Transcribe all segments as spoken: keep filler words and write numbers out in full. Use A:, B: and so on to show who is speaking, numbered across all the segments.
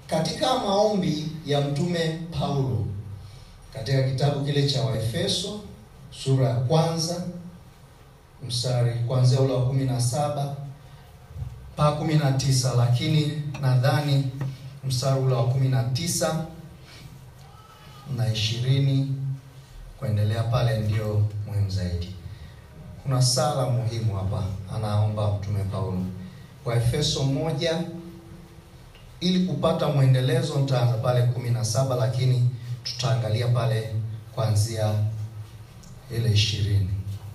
A: Katika maombi ya mtume Paulo katika kitabu kile cha Waefeso sura ya kwanza mstari kuanzia ule wa kumi na saba mpaka kumi na tisa, lakini nadhani mstari ule wa kumi na tisa na ishirini kuendelea pale ndio muhimu zaidi. Kuna sala muhimu hapa anaomba mtume Paulo. Waefeso moja, ili kupata muendelezo nitaanza pale kumi na saba, lakini tutaangalia pale kuanzia ile ishirini.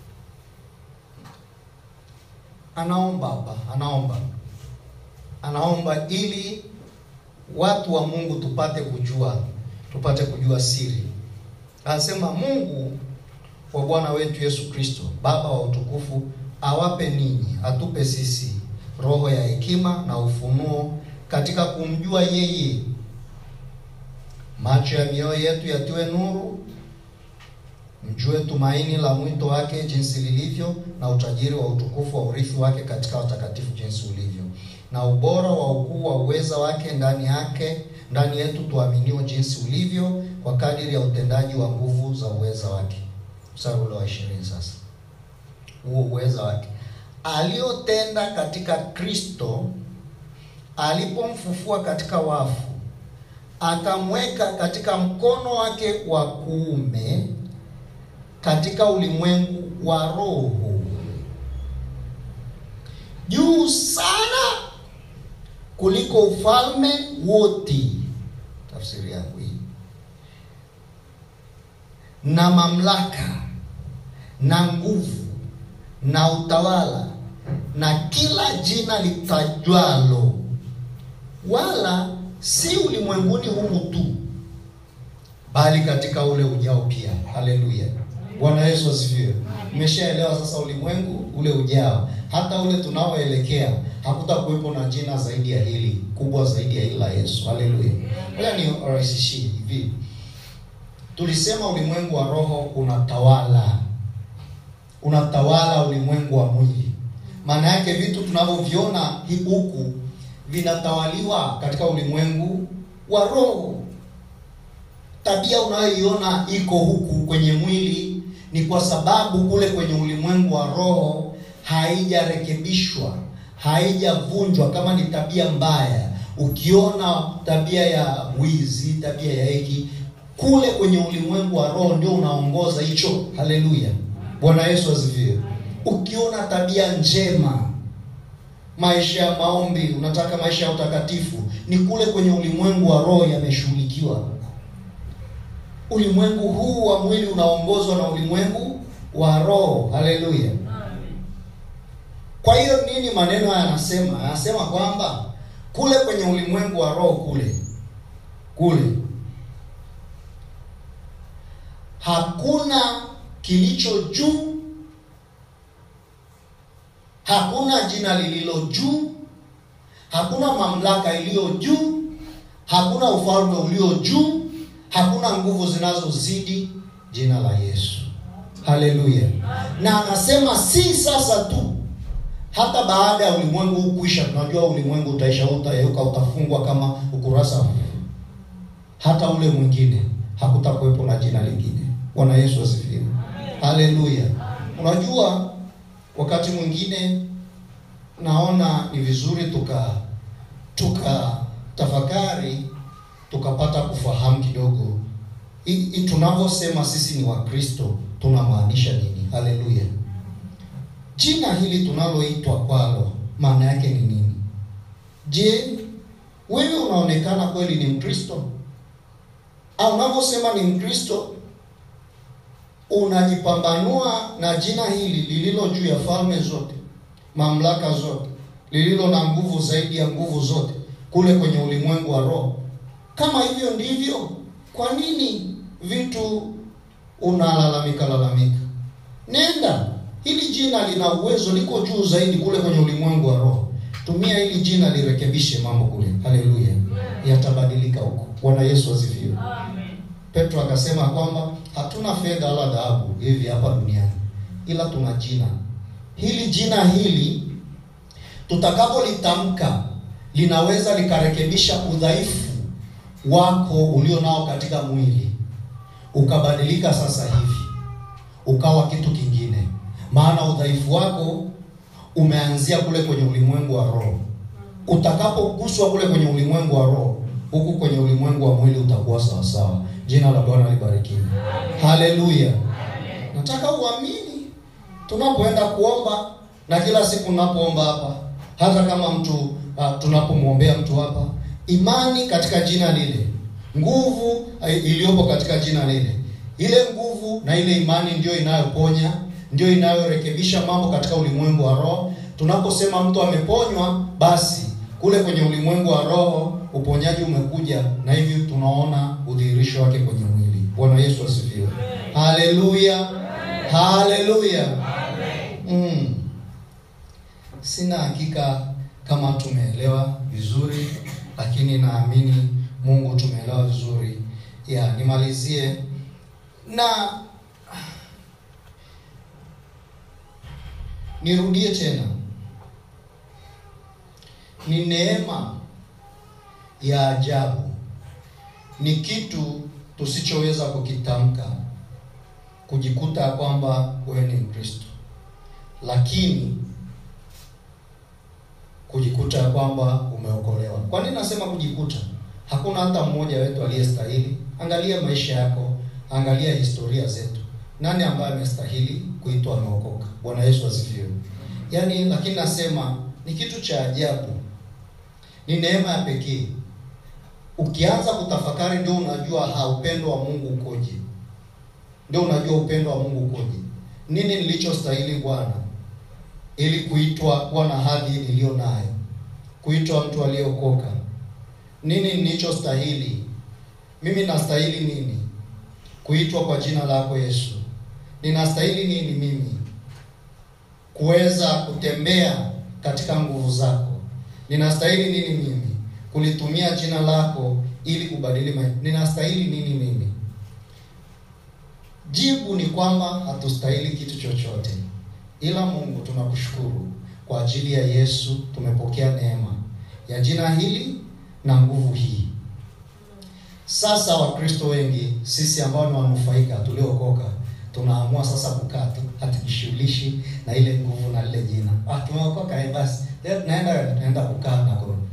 A: Anaomba hapa, anaomba. Anaomba ili watu wa Mungu tupate kujua, tupate kujua siri. Anasema Mungu wa Bwana wetu Yesu Kristo, Baba wa utukufu, awape ninyi, atupe sisi roho ya hekima na ufunuo katika kumjua yeye. Macho ya mioyo yetu yatiwe nuru, mjue tumaini la mwito wake jinsi lilivyo, na utajiri wa utukufu wa urithi wake katika watakatifu jinsi ulivyo, na ubora wa ukuu wa uweza wake ndani yake ndani yetu tuaminio jinsi ulivyo, kwa kadiri ya utendaji wa nguvu za uweza wake. Mstari wa ishirini sasa. Huo uweza wake aliotenda katika Kristo alipomfufua katika wafu, akamweka katika mkono wake wa kuume katika ulimwengu wa roho, juu sana kuliko ufalme wote, tafsiri yangu hii, na mamlaka na nguvu na utawala na kila jina litajwalo, wala si ulimwenguni humu tu, bali katika ule ujao pia. Haleluya. Bwana Yesu asifiwe. Umeshaelewa sasa ulimwengu ule ujao, hata ule tunaoelekea hakutakuwepo na jina zaidi ya hili, kubwa zaidi ya hili la Yesu. Haleluya. Ngoja ni rahisishie hivi. Tulisema ulimwengu wa roho unatawala. Unatawala ulimwengu wa mwili. Maana yake vitu tunavyoviona huku vinatawaliwa katika ulimwengu wa roho. Tabia unayoiona iko huku kwenye mwili ni kwa sababu kule kwenye ulimwengu wa roho haijarekebishwa, haijavunjwa. Kama ni tabia mbaya, ukiona tabia ya wizi, tabia ya hiki, kule kwenye ulimwengu wa roho ndio unaongoza hicho. Haleluya. Bwana Yesu asifiwe. Ukiona tabia njema, maisha ya maombi, unataka maisha ya utakatifu, ni kule kwenye ulimwengu wa roho yameshughulikiwa. Ulimwengu huu wa mwili unaongozwa na ulimwengu wa roho. Haleluya. Kwa hiyo nini maneno haya yanasema? Yanasema kwamba kule kwenye ulimwengu wa roho kule kule hakuna kilicho juu, hakuna jina lililo juu, hakuna mamlaka iliyo juu, hakuna ufalme ulio juu, hakuna nguvu zinazozidi jina la Yesu. Haleluya. Na anasema si sasa tu, hata baada ya ulimwengu huu kuisha. Tunajua ulimwengu utaisha, utayeuka, utafungwa kama ukurasa. Hata ule mwingine hakutakuwepo na jina lingine. Bwana Yesu asifiwe. Haleluya. Unajua wakati mwingine naona ni vizuri tuka tuka tafakari, tukapata kufahamu kidogo i tunavyosema sisi ni Wakristo tunamaanisha nini. Haleluya. Jina hili tunaloitwa kwalo maana yake ni nini? Je, wewe unaonekana kweli ni Mkristo? Au unavyosema ni Mkristo unajipambanua na jina hili lililo juu ya falme zote, mamlaka zote, lililo na nguvu zaidi ya nguvu zote kule kwenye ulimwengu wa roho? Kama hivyo ndivyo, kwa nini vitu unalalamika lalamika? Nenda, hili jina lina uwezo, liko juu zaidi kule kwenye ulimwengu wa roho. Tumia hili jina lirekebishe mambo kule. Haleluya. Yatabadilika huko. Bwana Yesu asifiwe. Amen. Petro akasema kwamba hatuna fedha wala dhahabu hivi hapa duniani, ila tuna jina. Hili jina hili tutakapolitamka linaweza likarekebisha udhaifu wako ulio nao katika mwili ukabadilika sasa hivi ukawa kitu kingine, maana udhaifu wako umeanzia kule kwenye ulimwengu wa roho. Utakapoguswa kule kwenye ulimwengu wa roho, huku kwenye ulimwengu wa mwili utakuwa sawa sawa. Jina la Bwana libarikiwe. Haleluya. Nataka uamini tunapoenda kuomba, na kila siku tunapoomba hapa, hata kama mtu uh, tunapomwombea mtu hapa, imani katika jina lile, nguvu uh, iliyopo katika jina lile, ile nguvu na ile imani ndio inayoponya, ndio inayorekebisha mambo katika ulimwengu wa roho. Tunaposema mtu ameponywa, basi kule kwenye ulimwengu wa roho uponyaji umekuja, na hivi tunaona udhihirisho wake kwenye mwili. Bwana Yesu asifiwe. Haleluya. Haleluya. Mm. Sina hakika kama tumeelewa vizuri, lakini naamini Mungu tumeelewa vizuri. Ya, nimalizie na nirudie tena. Ni neema ya ajabu, ni kitu tusichoweza kukitamka, kujikuta kwamba wewe ni Mkristo, lakini kujikuta kwamba umeokolewa. Kwa nini nasema kujikuta? Hakuna hata mmoja wetu aliyestahili. Angalia maisha yako, angalia historia zetu. Nani ambaye amestahili kuitwa ameokoka? Bwana Yesu asifiwe. Yaani, lakini nasema ni kitu cha ajabu. Ni neema ya pekee. Ukianza kutafakari ndio unajua ha upendo wa Mungu ukoje. Ndio unajua upendo wa Mungu ukoje. Nini nilichostahili Bwana ili kuitwa kuwa na hadhi niliyo nayo, kuitwa mtu aliyeokoka? Nini nilichostahili? Mimi nastahili nini? Kuitwa kwa jina lako Yesu. Ninastahili nini mimi? Kuweza kutembea katika nguvu zako. Ninastahili nini mimi? Kulitumia jina lako ili kubadili maisha. Ninastahili nini mimi? Jibu ni kwamba hatustahili kitu chochote. Ila Mungu tunakushukuru kwa ajili ya Yesu tumepokea neema ya jina hili na nguvu hii. Sasa Wakristo wengi, sisi ambao ni wanufaika tuliokoka, tunaamua sasa kukaa tu, hatujishughulishi na ile nguvu na ile jina. Ah, tumeokoka eh, basi naenda naenda kukaa na kurudi.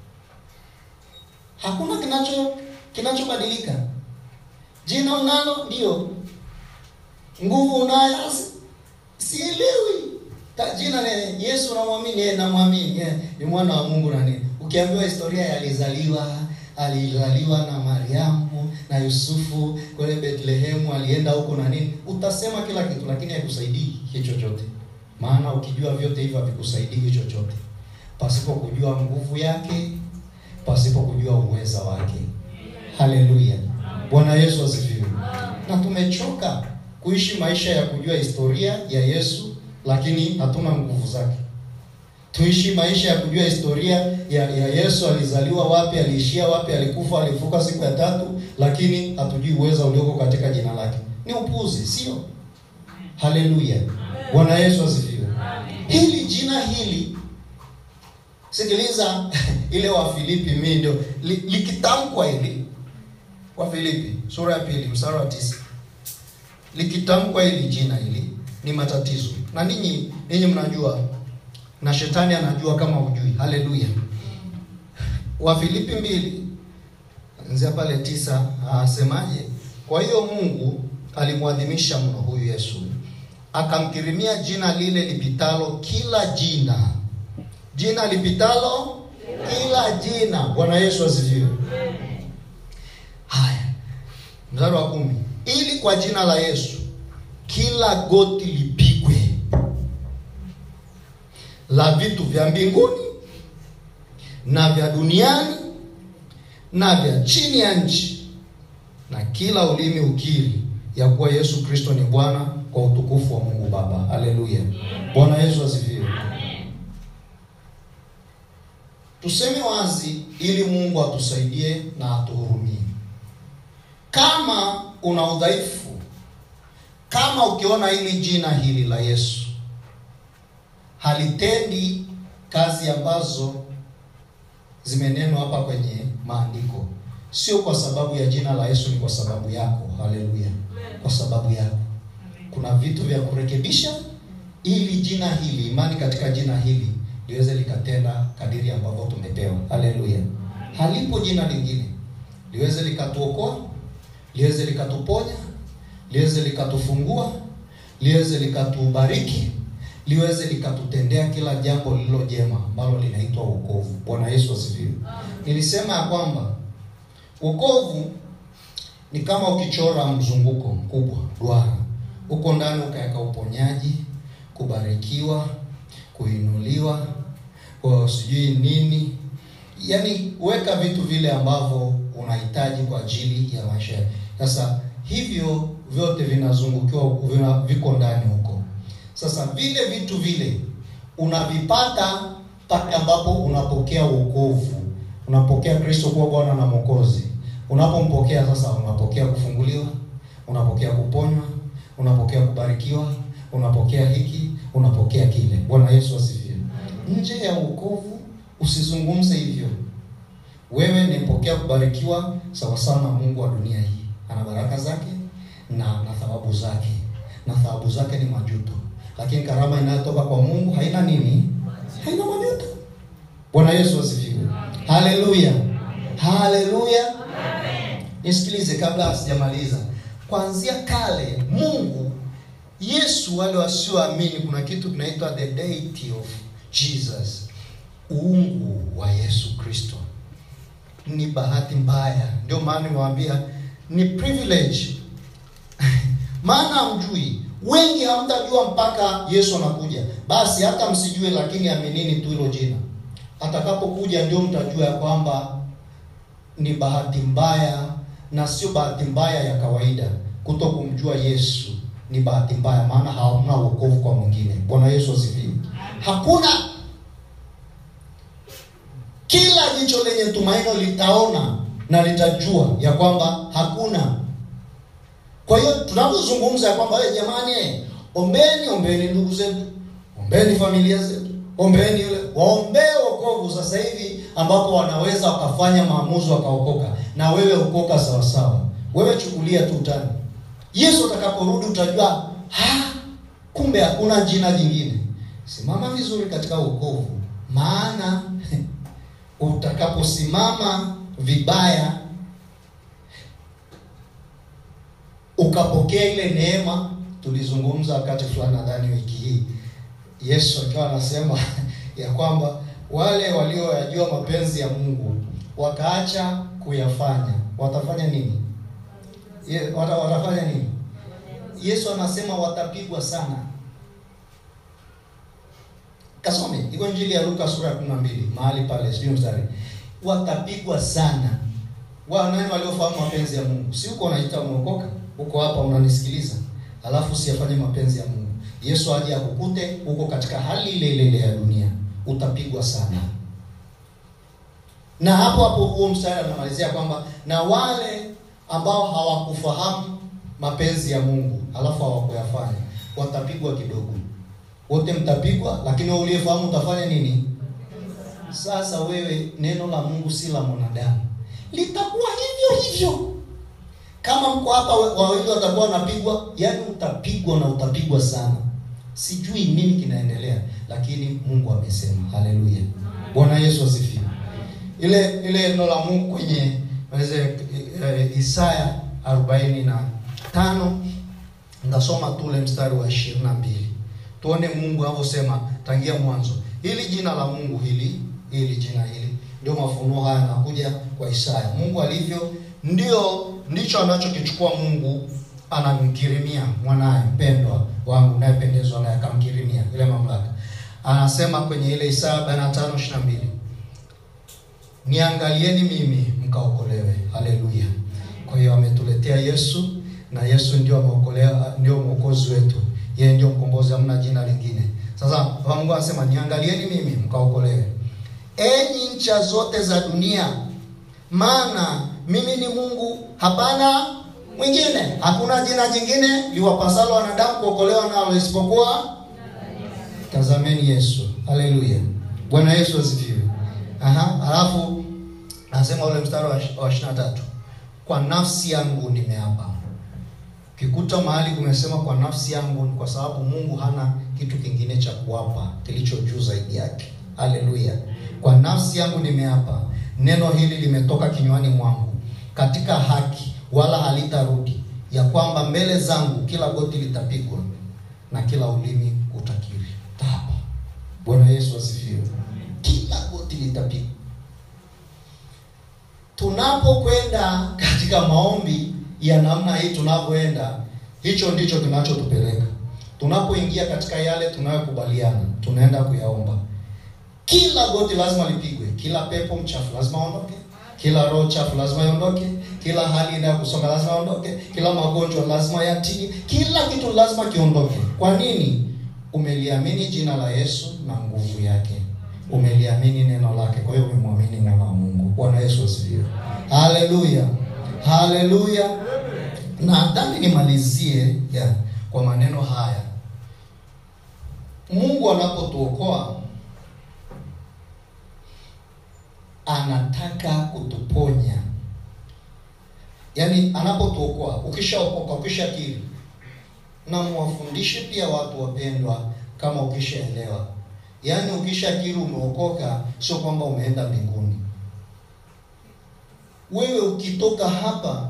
A: Hakuna kinacho kinachobadilika. Jina unalo ndio. Nguvu unayo, sielewi. Jina ni Yesu, namwamini yeye, namwamini yeye ni mwana wa Mungu na nini. Ukiambiwa historia ya alizaliwa, alizaliwa na Mariamu na Yusufu kule Bethlehemu, alienda huko na nini, utasema kila kitu, lakini haikusaidii hicho chochote. Maana ukijua vyote hivyo havikusaidii chochote, pasipo kujua nguvu yake, pasipo kujua uweza wake. Haleluya. Bwana Yesu asifiwe. Na tumechoka kuishi maisha ya kujua historia ya Yesu, lakini hatuna nguvu zake. Tuishi maisha ya kujua historia ya, ya Yesu, alizaliwa wapi, aliishia wapi, alikufa, alifuka siku ya tatu, lakini hatujui uweza ulioko katika jina lake. Ni upuzi, sio? Haleluya. Bwana Yesu asifiwe. Hili jina hili, sikiliza ile wa Filipi mimi ndio li, likitamkwa hili wa Filipi sura ya pili mstari wa tisa. Likitamkwa hili jina hili ni matatizo. Na ninyi ninyi mnajua, na shetani anajua kama hujui. Haleluya. Wa Filipi mbili anzia pale tisa, asemaje? Kwa hiyo Mungu alimwadhimisha mno huyu Yesu, akamkirimia jina lile lipitalo kila jina. Jina lipitalo kila jina. Bwana Yesu asifiwe. Haya, mstari wa kumi. Ili kwa jina la Yesu kila goti lipigwe, la vitu vya mbinguni na vya duniani na vya chini ya nchi, na kila ulimi ukiri ya kuwa Yesu Kristo ni Bwana, kwa utukufu wa Mungu Baba. Haleluya. Bwana Yesu asifiwe. Tuseme wazi ili Mungu atusaidie na atuhurumie. Kama una udhaifu, kama ukiona hili jina hili la Yesu halitendi kazi ambazo zimenenwa hapa kwenye maandiko, Sio kwa sababu ya jina la Yesu, ni kwa sababu yako. Haleluya. Kwa sababu yako. Kuna vitu vya kurekebisha ili jina hili, imani katika jina hili liweze likatenda kadiri ambavyo tumepewa. Haleluya. Halipo jina lingine liweze likatuokoa, liweze likatuponya, liweze likatufungua, liweze likatubariki, liweze likatutendea kila jambo lililo jema ambalo linaitwa wokovu. Bwana Yesu asifiwe. Nilisema ya kwamba wokovu ni kama ukichora mzunguko mkubwa, duara. Uko ndani ukaweka uponyaji, kubarikiwa, kuinuliwa, kwa sijui nini. Yaani weka vitu vile ambavyo unahitaji kwa ajili ya maisha. Sasa hivyo vyote vinazungukiwa, vina viko ndani huko. Sasa vile vitu vile unavipata pale ambapo unapokea wokovu. Unapokea Kristo kuwa Bwana na Mwokozi. Unapompokea sasa unapokea kufunguliwa, unapokea kuponywa, unapokea kubarikiwa, unapokea hiki, unapokea kile. Bwana Yesu asifiwe. Nje ya wokovu usizungumze hivyo. Wewe nipokea kubarikiwa sawa sawa na Mungu wa dunia hii. Ana baraka zake na na thawabu zake. Na thawabu zake ni majuto. Lakini karama inayotoka kwa Mungu haina nini? Haina majuto. Bwana Yesu asifiwe. Haleluya. Haleluya. Amen. Nisikilize kabla sijamaliza. Kuanzia kale Mungu, Yesu, wale wasioamini, kuna kitu kinaitwa the deity of Jesus. Uungu wa Yesu Kristo ni bahati mbaya. Ndio maana niwaambia ni privilege. Maana mjui, wengi hamtajua mpaka Yesu anakuja. Basi hata msijue, lakini aminini tu hilo jina. Atakapokuja ndio mtajua kwamba ni bahati mbaya, na sio bahati mbaya ya kawaida. Kutokumjua Yesu ni bahati mbaya, maana hauna wokovu kwa mwingine. Bwana Yesu asifiwe. Hakuna. Kila jicho lenye tumaini litaona na litajua ya kwamba hakuna. Kwa hiyo tunapozungumza ya kwamba wewe jamani, ombeni, ombeni ndugu zetu, ombeni familia zetu, ombeni yule, waombee wokovu sasa hivi ambapo wanaweza wakafanya maamuzi wakaokoka. Na wewe okoka sawa sawa. Wewe chukulia tu utani. Yesu atakaporudi utajua, ha, kumbe hakuna jina jingine. Simama vizuri katika wokovu, maana utakaposimama vibaya ukapokea ile neema. Tulizungumza wakati fulani nadhani wiki hii, Yesu akiwa anasema ya kwamba wale walioyajua mapenzi ya Mungu wakaacha kuyafanya, watafanya nini? Ye, wata, watafanya nini? Yesu anasema watapigwa sana. Kasome iko Injili ya Luka sura ya kumi na mbili, mahali pale sio mstari. Watapigwa sana. Wao nani waliofahamu mapenzi ya Mungu? Si uko unaita umeokoka, uko hapa unanisikiliza, alafu usiyafanye mapenzi ya Mungu. Yesu aje akukute uko katika hali ile ile ya dunia, utapigwa sana. Na hapo hapo huo mstari anamalizia kwamba na wale ambao hawakufahamu mapenzi ya Mungu alafu hawakuyafanya watapigwa kidogo. Wote mtapigwa, lakini wewe uliyefahamu utafanya nini? Sasa wewe, neno la Mungu si la mwanadamu. Litakuwa hivyo hivyo. Kama mko hapa wawili watakuwa wanapigwa, yani utapigwa na utapigwa sana. Sijui nini kinaendelea, lakini Mungu amesema. Haleluya. Bwana Yesu asifiwe. Ile ile neno la Mungu kwenye weze uh, Isaya arobaini na tano, ndasoma tule mstari wa ishirini na mbili. Tuone Mungu anavyosema tangia mwanzo. Hili jina la Mungu hili, hili jina hili ndio mafunuo haya yanakuja kwa Isaya. Mungu alivyo ndio ndicho anachokichukua Mungu, anamkirimia mwanae mpendwa wangu nayependezwa naye, akamkirimia ile mamlaka. Anasema kwenye ile Isaya arobaini na tano ishirini na mbili, niangalieni mimi mkaokolewe. Haleluya. Kwa hiyo ametuletea Yesu, na Yesu ndio ameokolea, ndio mwokozi wetu. Yeye ndio mkombozi, hamna jina lingine. Sasa Mungu anasema niangalieni mimi mkaokolewe, enyi ncha zote za dunia, maana mimi ni Mungu, hapana mwingine. Hakuna jina jingine liwapasalo wanadamu kuokolewa nalo isipokuwa tazameni Yesu. Haleluya. Bwana Yesu asifiwe. Aha, alafu Anasema ule mstari wa ishirini na tatu, kwa nafsi yangu nimeapa. Ukikuta mahali kumesema kwa nafsi yangu, ni kwa sababu Mungu hana kitu kingine cha kuapa kilicho juu zaidi yake. Haleluya. Kwa nafsi yangu nimeapa, neno hili limetoka kinywani mwangu katika haki, wala halitarudi, ya kwamba mbele zangu kila goti litapigwa na kila ulimi utakiri. Tapa. Bwana Yesu asifiwe. Kila goti litapigwa. Tunapokwenda katika maombi ya namna hii, tunapoenda, hicho ndicho kinachotupeleka. Tunapoingia katika yale tunayokubaliana, tunaenda kuyaomba. Kila goti lazima lipigwe, kila pepo mchafu lazima aondoke, kila roho chafu lazima iondoke, kila hali inayokusonga lazima iondoke, kila magonjwa lazima yatini, kila kitu lazima kiondoke. Kwa nini? Umeliamini jina la Yesu na nguvu yake. Umeliamini neno lake, kwa hiyo umemwamini mwana wa Mungu. Bwana Yesu asifiwe. Haleluya. Haleluya. Na ndani nimalizie ya kwa maneno haya. Mungu anapotuokoa anataka kutuponya. Yaani anapotuokoa, ukishaokoka, ukishakiri, na muwafundishe pia watu wapendwa, kama ukishaelewa. Yaani ukishakiri umeokoka, sio kwamba umeenda mbinguni. Wewe ukitoka hapa,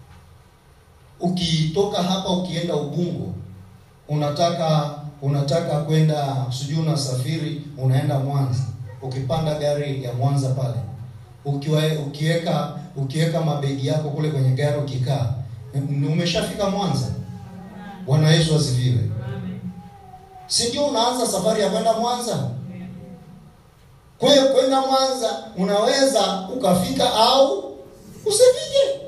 A: ukitoka hapa ukienda Ubungo, unataka unataka kwenda sijui unasafiri, unaenda Mwanza. Ukipanda gari ya Mwanza pale, ukiwa ukiweka ukiweka mabegi yako kule kwenye gari ukikaa, umeshafika Mwanza. Bwana Yesu asifiwe. Si ndio unaanza safari ya kwenda Mwanza? Kwa hiyo kwenda Mwanza unaweza ukafika au usifike.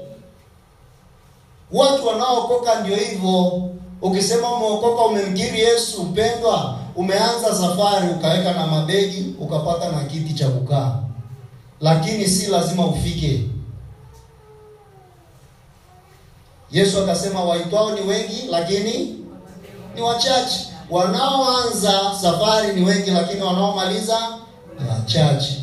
A: Watu wanaokoka ndio hivyo. Ukisema umeokoka, umemkiri Yesu mpendwa, umeanza safari, ukaweka na mabegi, ukapata na kiti cha kukaa. Lakini si lazima ufike. Yesu akasema waitwao ni wengi lakini ni wachache. Wanaoanza safari ni wengi lakini wanaomaliza ni wachache.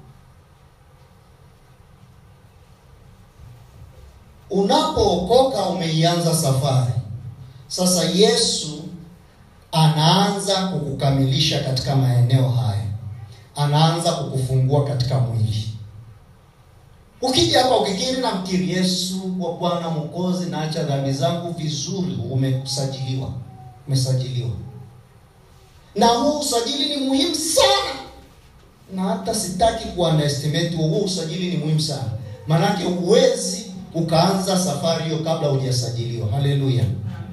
A: Unapookoka umeianza safari. Sasa Yesu anaanza kukukamilisha katika maeneo haya. Anaanza kukufungua katika mwili. Ukija hapa ukikiri na mkiri Yesu wa Bwana Mwokozi, na acha dhambi zangu, vizuri, umesajiliwa. Umesajiliwa. Na huu usajili ni muhimu sana. Na hata sitaki kuunderestimate, huu usajili ni muhimu sana. Manake uwezi ukaanza safari hiyo kabla hujasajiliwa. Haleluya.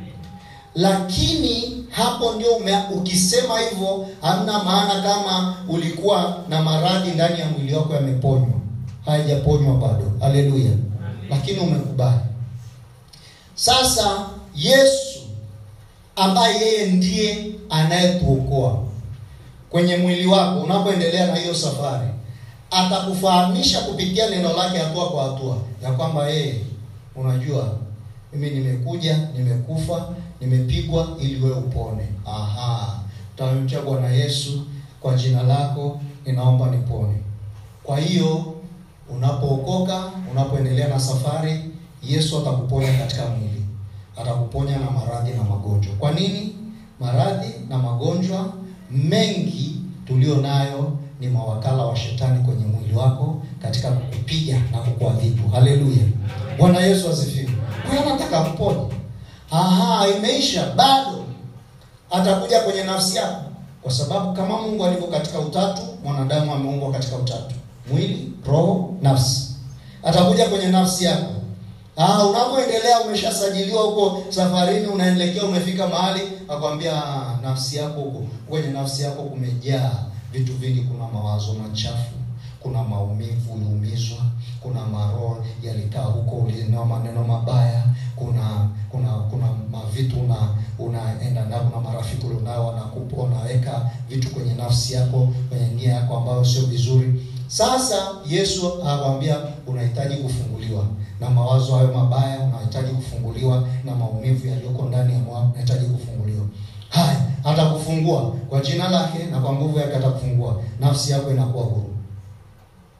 A: Lakini hapo ndio ukisema hivyo, hamna maana kama ulikuwa na maradhi ndani ya mwili wako yameponywa. Haijaponywa bado. Haleluya. Lakini umekubali. Sasa Yesu ambaye yeye ndiye anayetuokoa kwenye mwili wako, unapoendelea na hiyo safari, atakufahamisha kupitia neno lake hatua kwa hatua ya kwamba yeye, unajua mimi nimekuja, nimekufa, nimepigwa ili wewe upone. Aha. Tutamcha Bwana Yesu, kwa jina lako ninaomba nipone. Kwa hiyo unapookoka, unapoendelea na safari, Yesu atakuponya katika mwili. Atakuponya na maradhi na magonjwa. Kwa nini? Maradhi na magonjwa mengi tulio nayo ni mawakala wa shetani kwenye mwili wako katika kukupiga na kukuadhibu. Haleluya. Bwana Yesu asifiwe. Kwa anataka kuponya. Aha, imeisha bado. Atakuja kwenye nafsi yako. Kwa sababu kama Mungu alivyo katika utatu, mwanadamu ameumbwa katika utatu. Mwili, roho, nafsi. Atakuja kwenye nafsi yako. Ah, unapoendelea umeshasajiliwa huko safarini, unaelekea umefika mahali, akwambia nafsi yako huko, kwenye nafsi yako kumejaa vitu vingi. Kuna mawazo machafu, kuna maumivu, uliumizwa, kuna maroho yalikaa huko, ulinena maneno mabaya, kuna kuna kuna mavitu na unaenda na kuna marafiki unao wanakupa, unaweka vitu kwenye nafsi yako, kwenye nia yako ambayo sio vizuri. Sasa Yesu anakuambia unahitaji kufunguliwa na mawazo hayo mabaya, unahitaji kufunguliwa na maumivu yaliyoko ndani ya moyo, unahitaji kufunguliwa. Haya, atakufungua kwa jina lake na kwa nguvu yake atakufungua. Nafsi yako inakuwa huru.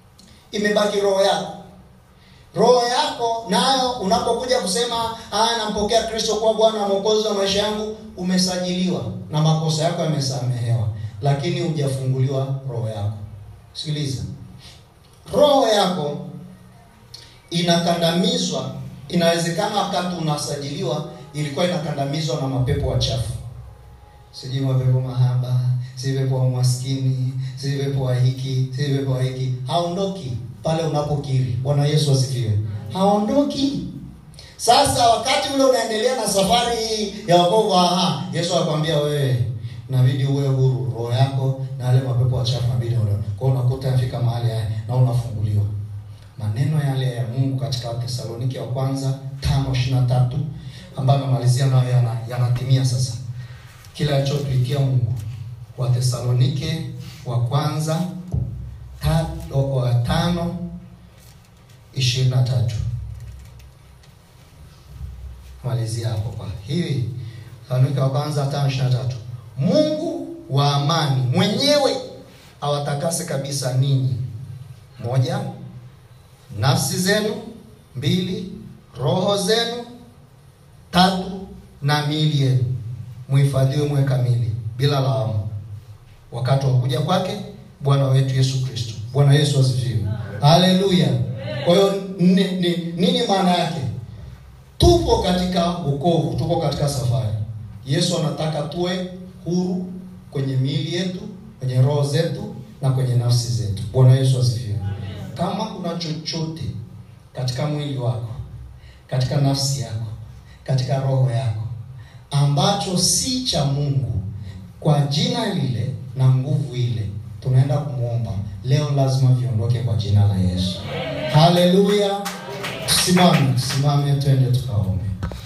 A: imebaki roho yako. Roho yako nayo unapokuja kusema ah, nampokea Kristo kwa Bwana na Mwokozi wa maisha yangu, umesajiliwa na makosa yako yamesamehewa, lakini hujafunguliwa roho yako. Sikiliza. Roho yako inakandamizwa. Inawezekana wakati unasajiliwa ilikuwa inakandamizwa na mapepo wachafu. Sijui mapepo mahaba, si pepo wa maskini, si pepo wa hiki, si pepo wa hiki. Haondoki pale unapokiri. Bwana Yesu asifiwe. Haondoki. Sasa wakati ule unaendelea na safari ya wokovu, aha, Yesu akwambia wewe inabidi uwe huru, roho yako na wale mapepo wachafu inabidi uondoe. Kwa hiyo unakuta unafika mahali haya na unafunguliwa. Maneno yale ya Mungu katika Thesalonike wa kwanza tano ishirini na tatu ambayo namalizia nayo yana, yanatimia sasa. Kila alichotuitia Mungu. Wa Thesalonike wa kwanza tano ishirini na tatu. Malizia hapo kwa hivi. Thesalonike wa kwanza tano ishirini na tatu. Mungu wa amani mwenyewe awatakase kabisa ninyi. Moja, nafsi zenu. Mbili, roho zenu. Tatu, na miili yenu muhifadhiwe mwe kamili bila lawama wakati wa kuja kwake Bwana wetu Yesu Kristo. Bwana Yesu asifiwe. Haleluya. Kwa hiyo ni, ni, nini maana yake? Tupo katika wokovu, tupo katika safari. Yesu anataka tuwe huru kwenye miili yetu, kwenye roho zetu na kwenye nafsi zetu. Bwana Yesu asifiwe. Kama kuna chochote katika mwili wako, katika nafsi yako, katika roho yako ambacho si cha Mungu, kwa jina lile na nguvu ile tunaenda kumuomba leo, lazima viondoke kwa jina la Yesu. Haleluya. Simame, simame twende tukaombe.